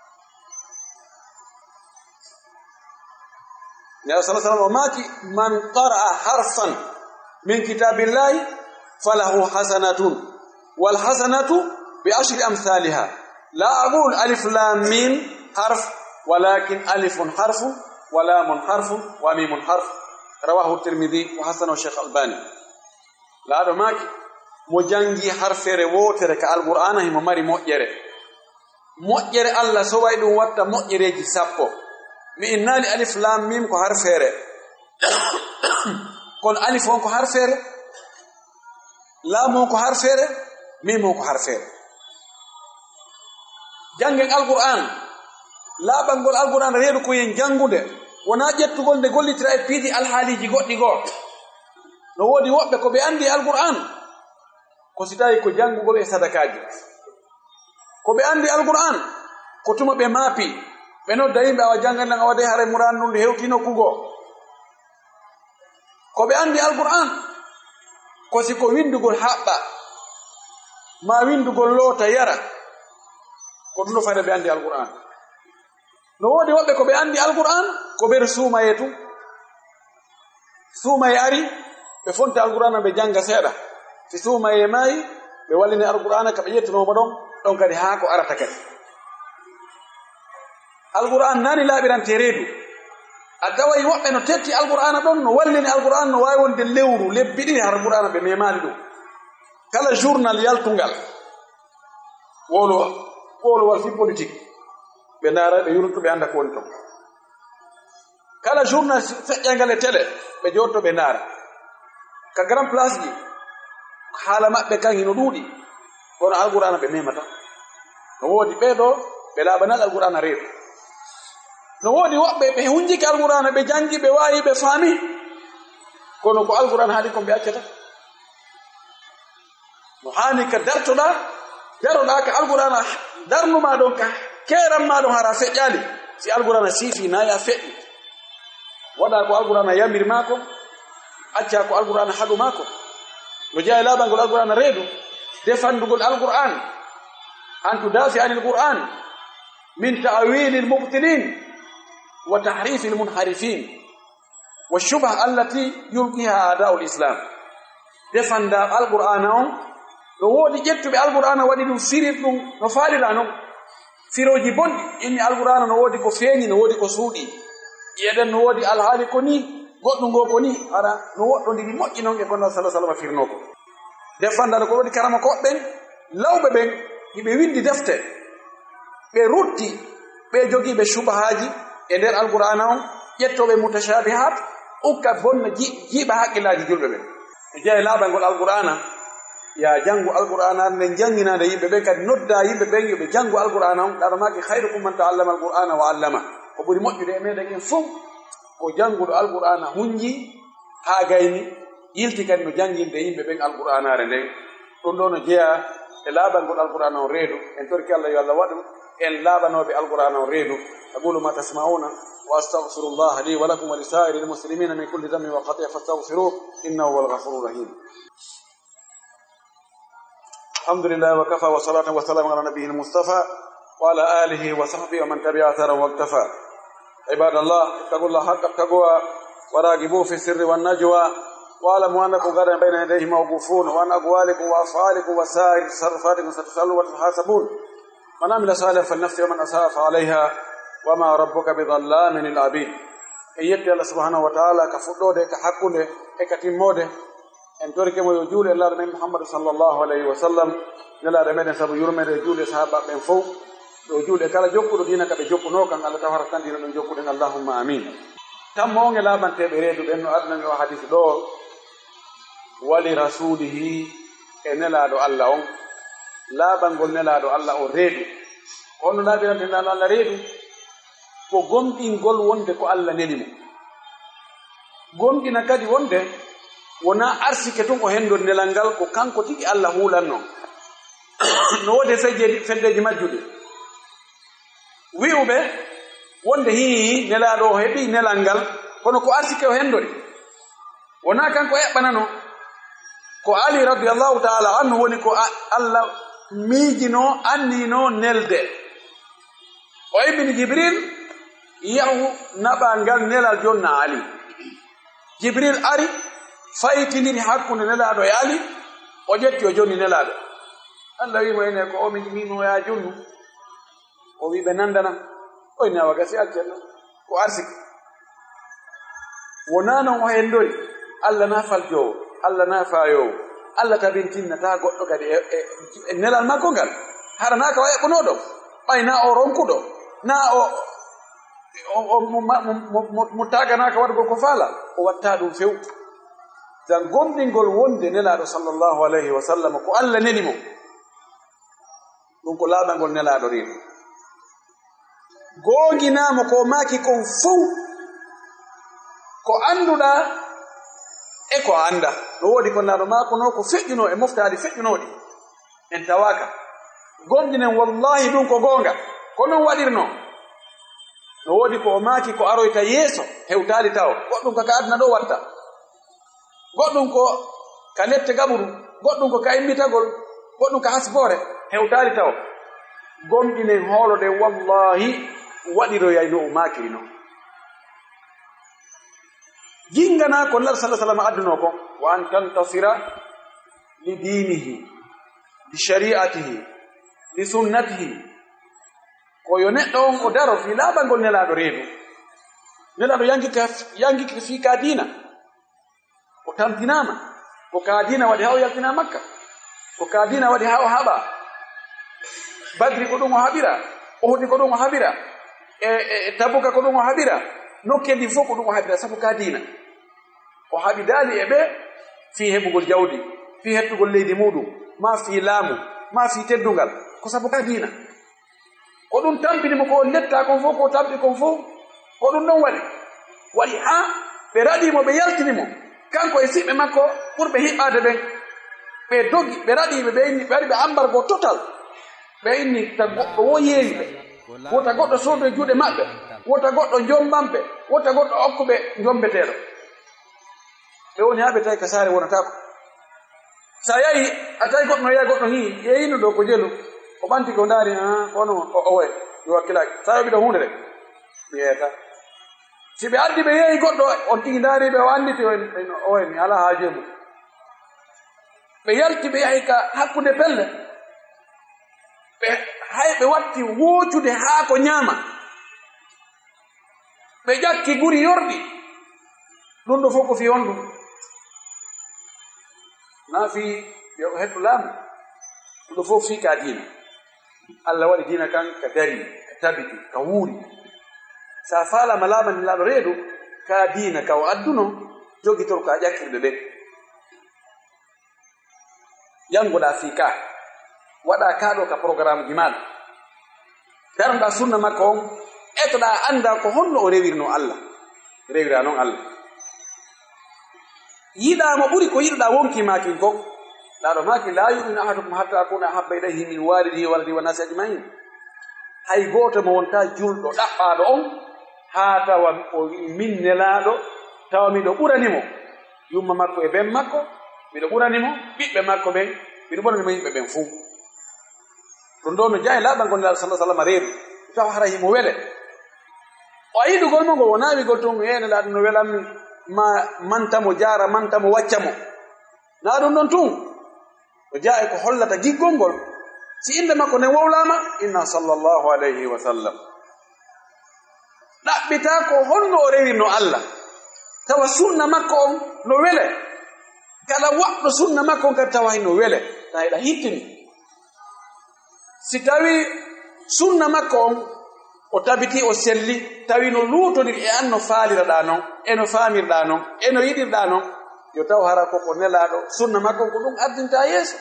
Speaker 3: ya sallallahu maki man qara'a harfan min kitabillahi falahu hasanatun wal hasanatu bi ashri amsalha la aqul alif lam mim harf ولكن ألف حرف ولام حرف وميم حرف رواه الترمذي وحسن الشيخ الباني لا دماك مجانجي حرف روتر كالقرآن هم مري مؤجره مؤجره الله سوى دون وقت مؤجره جسابه من نال ألف لام ميم كو حرف كون ألف كو حرف لام كو حرف ميم كو حرف جانج القرآن la bangol alquran reedu ko yen jangude wona jettugol de gollitira e piidi alhaaliji goddi go no wodi wobbe ko be andi alquran ko sitayi ko jangugol e sadakaaji ko be andi alquran ko tuma be maapi be no dayimbe awa jangan nga wade hare muran nunde hewtino kugo ko be andi alquran ko si ko windugol habba ma windugol lota yara ko duno fayda be andi alquran no wodi wobbe ko be andi alquran ko ber suuma yetu suuma e ari be fonta alquran be janga seeda si suuma e mai be walini alquran ka be yettuno mo don don kadi ha ko arata kadi alquran nani labiran teredu adawai wobbe no tetti alquran don no wallini alquran no way wonde lewru lebbidi alquran be memali do kala journal yaltungal wolo wolo wal fi politique be ndara be yurunto be anda ko woni ton kala journal fejjangale télé be jotto be ndara ka grand place ji hala mabbe kan hino dudi kono alqur'ana be memata no wodi be do be labanal alqur'ana reedo no wodi wobbe be hunji ka alqur'ana be jangi be wayi be fami kono ko alqur'ana hali ko be accata no hani ka dartoda daroda ka alqur'ana darnu ma don ka keram ma don hara feƴƴali si alqur'ana sifi na ya feƴƴi wada ko alqur'ana yamir mako acca ko alqur'ana hadu mako no jaa labangol alqur'ana reedu defandugol alqur'an an tudafi anil qur'an min ta'wil al-mubtilin wa tahrif al-munharifin wa shubha allati yulqiha a'da'u al-islam defanda alqur'ana on no wodi jettube alqur'ana wadi dum firir dum no faalira non firoji bondi inni alqur'ana no wodi ko feeni no wodi ko suudi yeden no wodi alhaali ko ni goddo ngo ko ni ara no woddo ndiri moƴƴi non e gonno sallallahu alaihi wasallam firno ko defanda ko wodi karama ko ben lawbe ben ibe windi defte be rutti be jogi be shubahaji e der alqur'ana on jettobe mutashabihat ukka bonna jiba haqilaji julbe ben jey labangol alqur'ana ya jangu alqur'ana ne janginaade yimbe be kadi nodda yimbe be yobe jangu alqur'ana on dara maki khairukum man ta'allama alqur'ana wa 'allama ko buri moƴƴude e meden en fof ko jangudo alqur'ana hunji ha gayni yilti kadi no janginde yimbe ben alqur'anare nden don do no jeya e labangol alqur'ana on reedu en torki Allah yo Allah wadu en labanobe alqur'ana on reedu aqulu ma tasma'una wa astaghfirullah li wa lakum wa lisa'iril muslimina min kulli dhanbin wa khati'atin fastaghfiruhu innahu huwal ghafurur rahim. Alhamdulillah wa kafa wa salatu wa salamu ala nabiyil mustafa wa ala alihi wa sahbihi wa man tabi'a athara wa iktafa. Ibadallah ittaqullaha haqqa taqwa wa ragibu fi sirri wan najwa wa alamu annakum ghadan bayna yadayhi mawqufun wa an aqwalikum wa af'alikum wa sa'ir sarfatikum satasalu wa tuhasabun. Man amila salihan falnafsi wa man asaa fa 'alayha wa ma rabbuka bidhallamin lil 'abid. Ayyati Allah subhanahu wa ta'ala ka fuddode ka hakkunde e ka timmode en torike mo yo juule Allah nabi Muhammad sallallahu alaihi wasallam nela de meden sabu yurmede juule sahaba ben fof do juule kala jokkudo dina ka be jokkuno kan Allah tawara kan dina do jokkudo Allahumma amin. Tammo ngela bante be reedu ben no adna mi o hadith do wali rasulihi e nela do Allah on labangol nela do Allah o reedu on labirante nela Allah reedu ko gomdingol wonde ko Allah nelimo gomdina kadi wonde wona arsike tun o hendo nelangal ko kanko tigi Allah hulanno no wode fejje feddeji majjude wi'ube wonde hi nelado hebi nelangal kono ko arsike o hendori wona kanko ebbanano ko Ali radiyallahu ta'ala anhu woni ko Allah miijino annino nelde o ibn Jibril yahu nabangal nelal jonna Ali Jibril ari faytiniri hakkunde nelaado e Ali o jetti o joni nelaado Allah wi mo ene ko o mi mimo ya jonnu o wi be nandana o ina wagasi aljanna ko arsiki wona non o hendori Allah na faljo Allah na fayo Allah tabintinna ta goddo kadi e nelal makko gal harana ka way bonodo bayna o ronkudo na o o mo tagana ka wadgo ko fala o watta dum few dan gomdingol wonde nelaado sallallahu alaihi wasallam ko Allah nelimo dum ko labangol nelaado reedu goginamo ko maki kon fu ko anduda e ko anda no wodi ko nado mako no ko fejjuno e moftadi fejjunodi en tawaka gomdinen wallahi dum ko gonga ko non wadirno no wodi ko maki ko aroyta yeso hewtali taw goddum ka adna do watta goddum ko ka lette gaburu goddum ko ka immitagol goddum ka hasbore hewtali taw gomdinen holode wallahi wadiro yayno makirino jingana ko Allah sallallahu alaihi wasallam adduno ko wa an tantasira li dinihi li shari'atihi li sunnatihi ko yo neddo on o daro fi labangol nelaado reedu nelaado yangi ka yangi ka fi ka dina ko tamtinama ko ka dina wadi haw yaltina makka ko ka dina wadi haw haba badri ko dum habira uhud ko dum habira e tabuka ko dum habira nokkedi fo ko dum habira sabu ka dina o habidali ebe fi hebugol jawdi fi hettugol leydi mudum ma fi laamu ma fi teddungal ko sabu ka dina ko dum tampini mo ko letta kon fo ko tabbi kon fo ko dum don wadi wali ha be radi mo be yaltini mo kanko e sibbe makko pour be hibade ben ɓe dogi ɓe raɗiɓe ɓe inni ɓe ari ɓe embargo total ɓe inni ta goɗɗo wo yeeyiɓe wota goɗɗo soodo e juuɗe maɓɓe wota goɗɗo jombamɓe wota goɗɗo okkuɓe jombeteɗo ɓe woni ha ɓe tawi ka saare wonatako sa yahi a tawi goɗɗo no yaha goɗɗo hi yeeyino ɗo ko jelu o ɓanti ko ndaari a kono o oye yo hakkilaki sa yoɓi ɗo hunde de mi yeyata si ɓe addi ɓe yeeyi goɗɗo on tigi ndaariɓe o anditi oye mi ala haaje mum ɓe yalti ɓe yahi ka hakkunde pelle ɓe hay ɓe watti woocude haa ko ñaama ɓe ƴakki guri yorɗi ɗum ɗo fof ko fi on ɗum naa fi yo heɗɗu laamu ɗum ɗo fof fi ka diina Allah waɗi diina kan ka dari ka tabiti ka wuuri sa faalama laamani laaɗo reedu ka diina ka o adduno jogitor ka ƴakkirɗe ɓen yangoɗa fi ka waɗa kaɗo ka programme ji maɗa darnoɗa sunna makko on etoɗa anda ko honno o rewirno Allah rewira noon Allah yiɗamo ɓuri ko yiɗoɗa wonki makin kon ɗaɗo maki la yuminu ahadukum hatta akuna ahabba ilayhi min walidihi waladi wa nasi ajmain hay goto mo wonta julɗo ɗaɓɓaɗo on ha tawa o min nelaɗo tawa miɗo ɓuranimo yumma makko e ben makko miɗo ɓuranimo ɓiɓɓe makko ɓen miɗo ɓuranimo yimɓe ɓen fuu ɗum ɗo no jahi laaɓal ngol nelaɗo sallah sallam reedu tawa hara himo wele o yiɗugol mo ngo wona wigol tun e nelaɗo no welanmi ma mantamo jara mantamo waccamo na ɗum ɗon tun o jaa e ko hollata giggol ngol si inde makko ne wowlama inna sallallahu alayhi wa sallam ɗaɓɓita ko honno o rewirno Allah tawa sunna makko on no wele kala waɗɗo sunna makko on kadi tawa no wele ta heɗa hittini si tawi sunna makko on o tabiti o selli tawi no luutodir e an no faaliraɗa noon e no faamirɗa noon e no yiɗirɗa noon yo taw hara koko nelaɗo sunna makko ko ɗum ardinta yeeso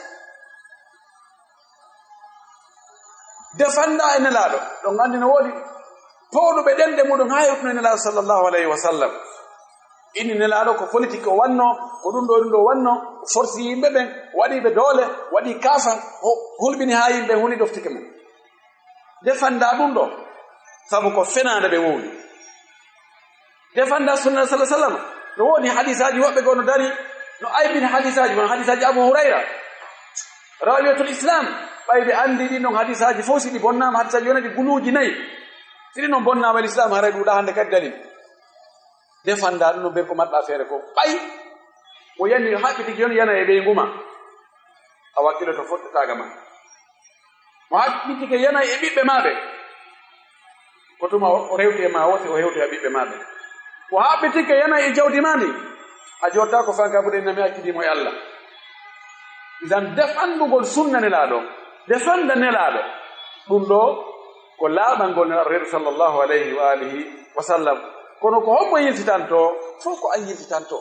Speaker 3: defanda e nelaɗo ɗon andi no woodi powɗuɓe ɗenɗe muɗum ha yewtuno e nelaɗo sallllahu alayhi wa sallam inni nelaɗo ko politique o wanno ko ɗum ɗo ɗum ɗo wanno forci yimɓe ɓen waɗiɓe doole waɗi kaafa hulɓini ha yimɓe huni ɗoftike mum defanda ɗum ɗo sabu ko fenade ɓe wowni defanda sunna sallah sallam no woni hadisaji woɓɓe goo no dari no aybini hadisaji wono hadisaji Abu Hurayra rawiyatul islam ɓayɓe andi ɗi ɗon hadisaji fof si ɗi bonnama hadisaji wona ɗi guluji nayyi si ɗi noon bonnama l' islam haray ɗuɗa hande kadi dalil defanda ɗum no ɓen ko maɗɗa feere ko ɓay o yanni haɓɓiti joni yana e ɓeyguma a wakkilo to foɗɗetaga ma mo haɓɓitike yana e ɓiɓɓe maɓe ko tuma o rewti e ma wote o hewti e ɓiɓɓe maɓe o haɓɓitike yana e jawdi ma ndi a jotta ko fanka buɗe nami hakkidimo e Allah idan defandugol sunna nelaɗo defanda nelaɗo ɗum ɗo ko laaɓal ngol nelaɗo reeɗo sallllahu alayhi wa alihi wa sallam kono ko hommo yiltitanto fof ko an yiltitanto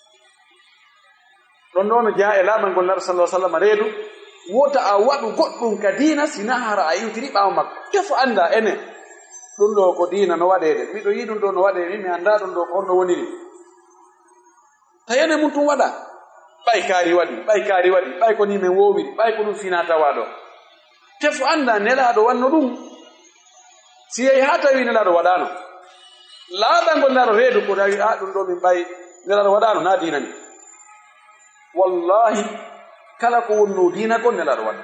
Speaker 3: ɗon ɗo no jaa e laaɓal ngol nelaɗo sallah sallam reedu wota a waɗu goɗɗum ka diina sina hara a iwtiri ɓaawo makko defo anda enen ɗum ɗo ko diina no waɗede miɗo yi ɗum ɗo no waɗe mi mi annda ɗum ɗo ko honno woniri tayene mum tum waɗa ɓay kaari waɗi ɓay kaari waɗi ɓay ko ni men wowiri ɓay ko ɗum fina tawaɗo tefo anda nelaɗo wanno ɗum si yehi ha tawi nelaɗo waɗano laaɓal ngol nelaɗo reedu ko tawi a ɗum ɗo min ɓay nelaɗo waɗano na diina ni wallahi kala ko wonno diina kon nelaɗo waɗa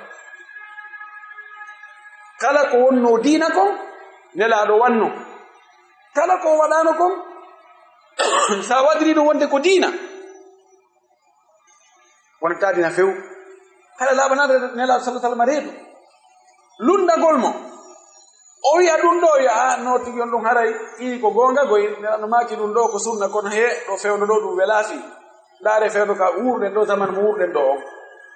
Speaker 3: kala ko wonno diina kon nelaɗo wanno kala ko waɗano kon sa waɗiri ɗum wonde ko diina wonata diina few kala laaɓanade nelaɗo sallah sallam reedu lundagol mo o wiya ɗum ɗo wiya a no tigi on ɗum haray ii ko gonga goy nelaɗo maki ɗum ɗo ko sunna kono he ɗo fewno ɗo ɗum welasi ndaare fewno ka wurɗen ɗo zaman mo wurɗen ɗo on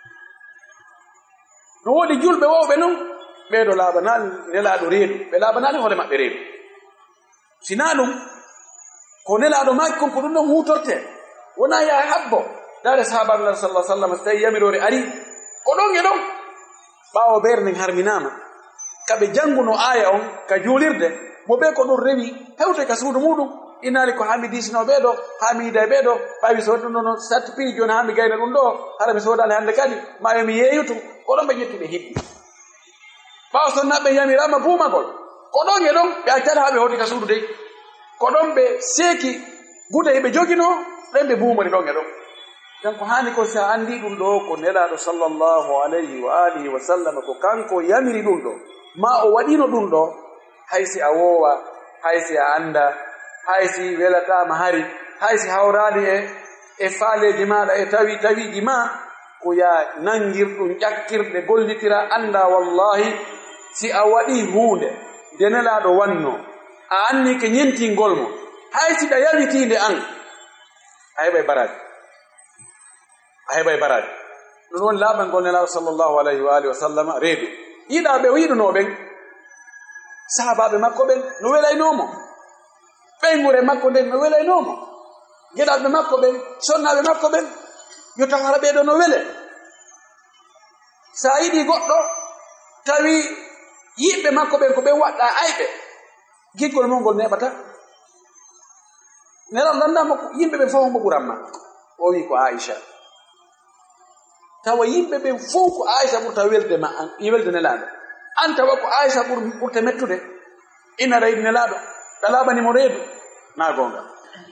Speaker 3: no woodi julɓe wowɓe noon ɓeeɗo laaɓanani nelaɗo reedu ɓe laaɓanani hoole maɓɓe reedu sina ɗum ko nelaɗo maki kon ko ɗum ɗon hutorte wona yaha habbo ndaare sahabanulah sallah sallam so tawi yamirore ari ko ɗon e ɗon ɓaawo ɓeere nden harminama kaɓe jannguno aya on ka juulirde mo ɓe ko ɗon rewi hewte ka suudu muɗum inali ko hami disno bedo hami ida bedo bawi so don non sat pi jona hami gayna dum do hara be sodale hande kadi ma mi yeyutu ko don be jetti be hiddi bawo so nabbe yamirama buuma gol ko don e don be accata habe hoti ka suudu dey ko don be seki gude be jogino rembe buuma don e don dan ko hani ko sa andi dum do ko nelado sallallahu alaihi wa alihi wa sallam ko kanko yamiri dum do ma o wadino dum do haysi awowa haysi anda haysi welata mahari haysi hawrali e e faaleji maɗa e tawi tawiji ma ko ya nangirɗum ƴakkirɗe gollitira anda wallahi si a waɗi hunde nde nelaɗo wanno a anni ke ñentingol mo haysi ɗa yawitinde an a heɓay baraji a heɓay baraji ɗum woni laaɓal ngol nelaɗo sallllahu alayhi wa alihi wa sallam reedu yiɗa ɓe o yiɗunoɓen sahabaɓe makko ɓen no welaynomo ɓeygure makko nden no welaynomo geɗalɓe makko ɓen sonnaɓe makko ɓen yo tawara ɓeɗo no wele sa yiɗi goɗɗo tawi yiɓɓe makko ɓen ko ɓen waɗɗa ayɓe giggol mum ngol neɓata nelal landamo yimɓe ɓen fof mo ɓuranma o wi ko Aisha tawa yimɓe ɓen fof ko Aisha ɓurta welde ma an welde nelaɗo an tawa ko Aisha ɓurte mettude ina raydi nelaɗo ɗalaɓani mo reedu na gonga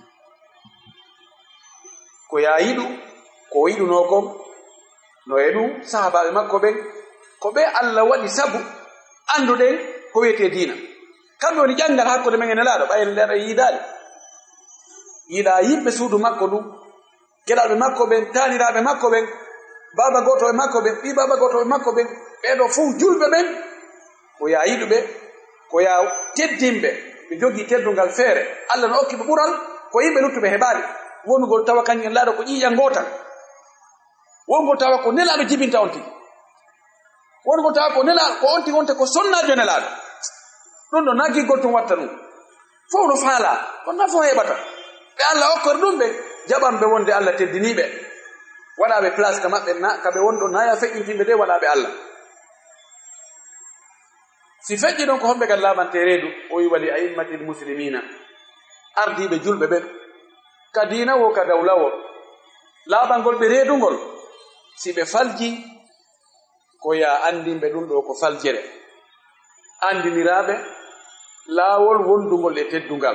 Speaker 3: ko ya yiɗu ko yiɗuno kon no e ɗum sahabaɓe makko ɓen ko ɓe Allah waɗi sabu anduɗen ko wiyete diina kamɓe woni ƴangal hakkude men e nelaɗo ɓayre nder yiidade yiɗa yimɓe suudu makko ɗum geɗalɓe makko ɓen taniraɓe makko ɓen baba goto e makko ɓen ɓi baba goto e makko ɓen ɓeɗo fof julɓe ɓen ko ya yiɗuɓe ko ya teddimɓe ɓe jogii teddungal feere Allah no okki ɓe ɓural ko yimɓe luttuɓe heɓaali wongol tawa kañum laaɗo ko ƴiiƴal gootal wongol tawa ko nelaaɗo jibinta on tigi wongol tawa ko nelaaɗo ko on tigi wonte ko sonnaajo nelaaɗo ɗum ɗo naggigol tum watta ɗum fof no faalaa ko nafo heɓata ɓe Allah okkori ɗum ɓe jaɓan ɓe wonde Allah teddiniiɓe waɗaaɓe place ka maɓɓe na ka ɓe wonɗo naya feƴƴintimɓe de waɗaaɓe Allah si feƴƴi ɗon ko homɓe gal laaɓante reedu o wi wali aimmatil muslimina ardiiɓe julɓe ɓen ka diina wo ka dawla wo laaɓal ngol ɓe reedungol si ɓe falji ko ya andinɓe ɗum ɗo ko faljere andiniraaɓe laawol wondungol e teddungal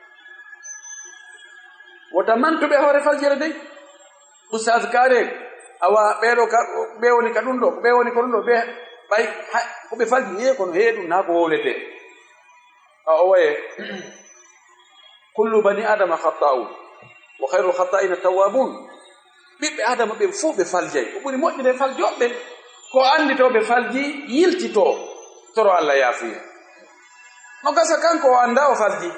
Speaker 3: wota mantuɓe hoore faljere dey oustas kaare awa ɓeɗo ɓe woni ka ɗum ɗo ɓe woni ko ɗum ɗo ɓe ɓay ko ɓe falji ye kono heeɗum naa ko wowlete a o waye kullu bani adama khatta'un wa khairu khata'ina tawwabun ɓiɓɓe adama ɓen fof ɓe faljay ko ɓuri moƴƴude faljoɓɓe ko andi to ɓe falji yiltito toro Allah yaafiya no gasa kanko o anda o falji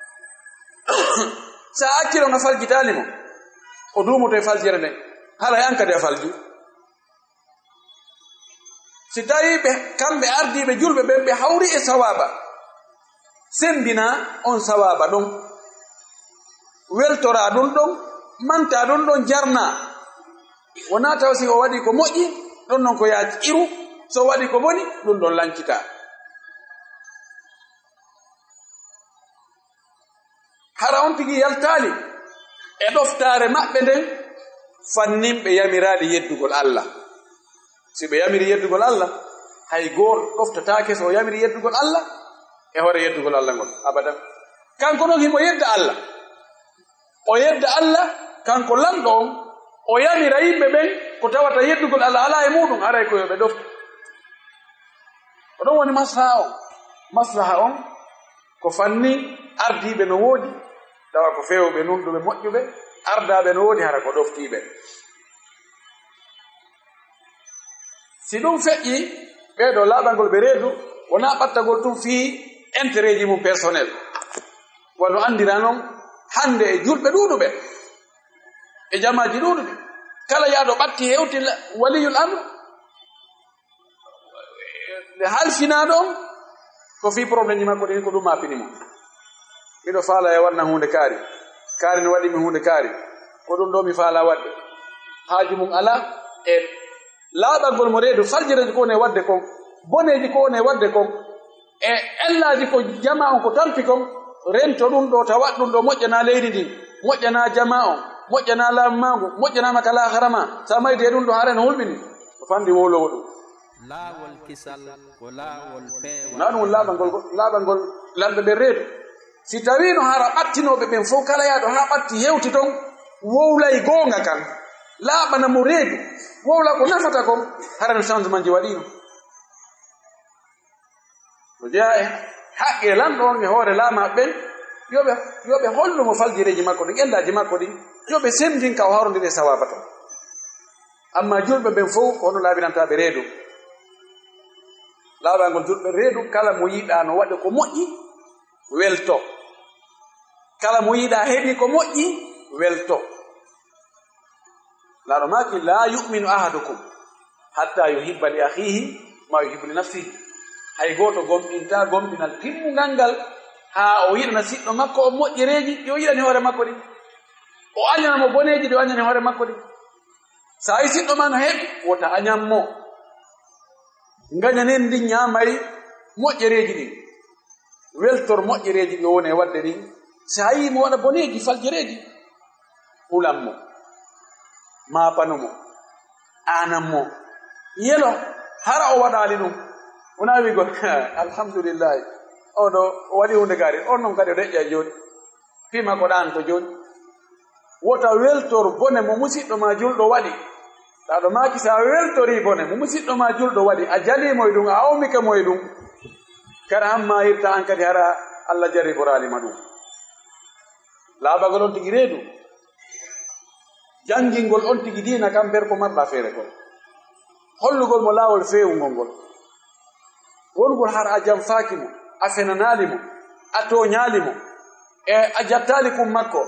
Speaker 3: sa acciro nga faljitani mo o duumoto e faljere nden hala yankade a falji si tawi ɓe kamɓe ardiɓe julɓe ɓen ɓe hawri e sawaba sembina on sawaba ɗon weltora ɗum ɗon manta ɗum ɗon jarna wona taw si o waɗi ko moƴƴi ɗon non ko yaaji iru so waɗi ko boni ɗum ɗon lancita hara on tigi yaltali e ɗoftare maɓɓe nden fanninɓe yamirali yeddugol Allah si ɓe yamiri yeddugol Allah hay goor ɗoftatake so yamiri yeddugol Allah e hoore yeddugol Allah ngol abadan kanko noon himo yedda Allah o yedda Allah kanko lamɗo on o yamira yimɓe ɓen ko tawata yeddugol Allah ala e muɗum aray ko yoɓe ɗofta oɗon woni maslaha on maslaha on ko fanni ardiɓe no woodi tawa ko fewɓe nunɗuɓe moƴƴuɓe ardaɓe no woodi hara ko ɗoftiɓe si ɗum feƴƴi ɓeɗo laaɓal ngol ɓe reedu wona ɓattagol tum fii intérêt ji mum personnel wano andira noon hande e julɓe ɗuɗuɓe e jamaji ɗuɗuɓe kala yaaɗo ɓatti hewti waliyul amr nde halfinaɗo on ko fii probléme ji makko ɗin ko ɗum mapini mum miɗo faala e wanna hunde kaari kaari no waɗimi hunde kaari ko ɗum ɗo mi faala waɗde haaju mum ala e laaɓal ngol mo reedu faljireji ko woni e wadde kon boneji ko woni e wadde kon e ellaji ko jama on ko tampi kon rento ɗum ɗo tawa ɗum ɗo moƴƴana leydi ndi moƴƴana jama'o moƴƴana lammago moƴƴanama kala harama sa mayde ɗum ɗo haren hulɓini o fandi wolowo ɗum
Speaker 1: laawol kisal ko laawol peewal
Speaker 3: na ɗum laaɓal ngol laaɓal ngol lamɓe ɓe reedu si tawi no hara ɓattinoɓe ɓen fof kala yaaɗo ha ɓatti hewti ton wowlay goonga kan laaɓana mo reedu wowla ko nafata kon harano changement ji waɗino to jeeya e haqqe lamɗo on e hoore laama ɓen yoɓe yoɓe hollumo faljireji makko ɗi ƴellaji makko ɗi yoɓe sendin ka o hawrodiri sawaba ton amma julɓe ɓen fof hono laaɓinantaɓe reedu laaɓal ngol julɓe reedu kala mo yiɗa no waɗi ko moƴƴi welto kala mo yiɗa heɓi ko moƴƴi welto laaɗo maki la yuminu ahadukum hatta yuhibba li akhihi ma yuhibbu li nafsihi hay goto gomɗinta gomɗinal timmugal ngal ha o yiɗana siɗɗo makko o moƴƴereji ɗi o yiɗani hoore makko ɗi o añanamo boneji ɗi o añani hoore makko ɗi sa yi siɗɗo ma no heɓi wota añanmo gañanen ndi ñamari moƴƴereji ɗi weltor moƴƴereji ɗi woni e wadde ɗi sa yi mo waɗa boneji faljereji hulanmo mapanumo ananmo yelo hara o waɗali ɗum wona wigo alhamdulillahi oɗo o waɗi hunde gari on noon kadi o deƴƴa joni fima ko ɗan to joni wota weltor bone mo musidɗo ma julɗo waɗi ɗaɗo maki sa weltori bone mo musidɗo ma julɗo waɗi a jalimo e ɗum a awmika mo e ɗum kada hamma yirta an kadi hara Allah jarriboralima ɗum laaɓagol on tigi reedu jangingol on tigi diina kam ber ko marɗa feere kon hollugol mo laawol feewugol ngol wongol har a jam faakimo a fenanaalimo a tooñaalimo e a jattaali kum makko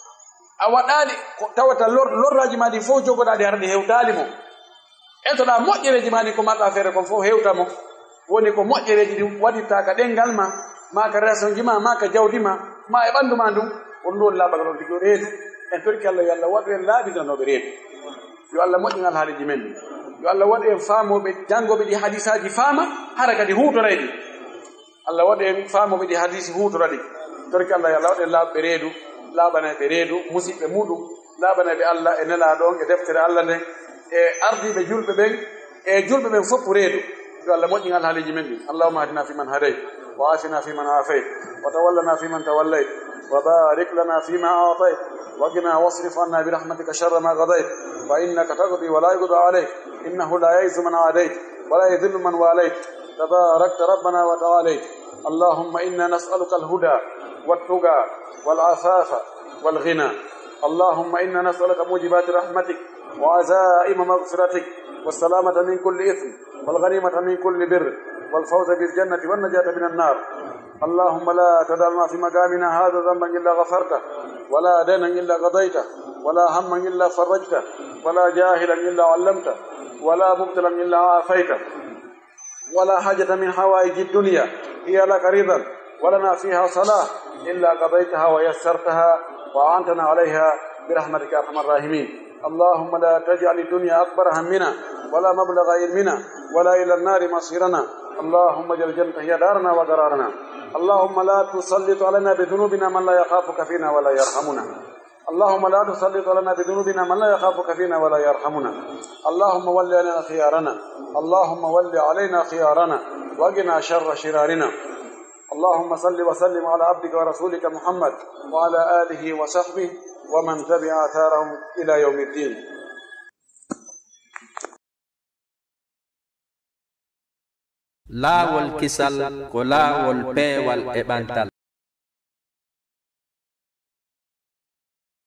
Speaker 3: a waɗaali ko tawata lorraji ma ɗi fof jogoɗaaɗi har ɗi hewtaali mo etoɗa moƴƴereji ma ɗi ko marɗa feere kon fof hewta mo woni ko moƴƴereji ɗi waɗirta ka ɗengal ma ma ka resonji ma ma ka jawdi ma ma e ɓanndu ma ndum on ɗon laaɓagal on tigi o reedu en torki Allah yo Allah waɗu en laaɓitanoɓe reedu yo Allah moƴƴingal haaliji men ɗi yo Allah waɗu en faamoɓe janngoɓe ɗi hadisaji faama hara kadi huutora ɗi Allah waɗu en faamoɓe ɗi hadisi huutora ɗi torki Allah yo Allah waɗu en laaɓɓe reedu laaɓanaɓe reedu musidɓe muɗum laaɓanaɓe Allah e nelaaɗo on e deftere Allah nden e ardiɓe julɓe ɓen e julɓe ɓen fof reedu yo Allah moƴƴingal haaliji men ɗi allahumma hadina fi man hadayt wa afina fi man afayt wa tawallana fi man tawallayt wa barik lana fi ma a'tayt وقنا واصرف عنا برحمتك شر ما قضيت فإنك تقضي ولا يقضى عليك إنه لا يعز من عاديت ولا يذل من واليت تباركت ربنا وتعاليت اللهم إنا نسألك الهدى والتقى والعفاف والغنى اللهم إنا نسألك موجبات رحمتك وعزائم مغفرتك والسلامة من كل إثم والغنيمة من كل بر والفوز بالجنة والنجاة من النار اللهم لا تدعنا في مقامنا هذا ذنبا إلا غفرته ولا دينا إلا قضيته ولا هما إلا فرجته ولا جاهلا إلا علمته ولا مبتلا إلا عافيته ولا حاجة من حوائج الدنيا هي لك رضا ولنا فيها صلاح إلا قضيتها ويسرتها وأعنتنا عليها برحمتك أرحم الراحمين اللهم لا تجعل الدنيا أكبر همنا ولا مبلغ علمنا ولا إلى النار مصيرنا اللهم اجعل الجنة هي دارنا وقرارنا اللهم لا تسلط علينا بذنوبنا من لا يخافك فينا ولا يرحمنا اللهم لا تسلط علينا بذنوبنا من لا يخافك فينا ولا يرحمنا اللهم ول علينا خيارنا اللهم ول علينا خيارنا وقنا شر شرارنا اللهم صل وسلم على عبدك ورسولك محمد وعلى آله وصحبه ومن تبع آثارهم إلى يوم الدين.
Speaker 1: laawol kisal ko laawol peewal e ɓantal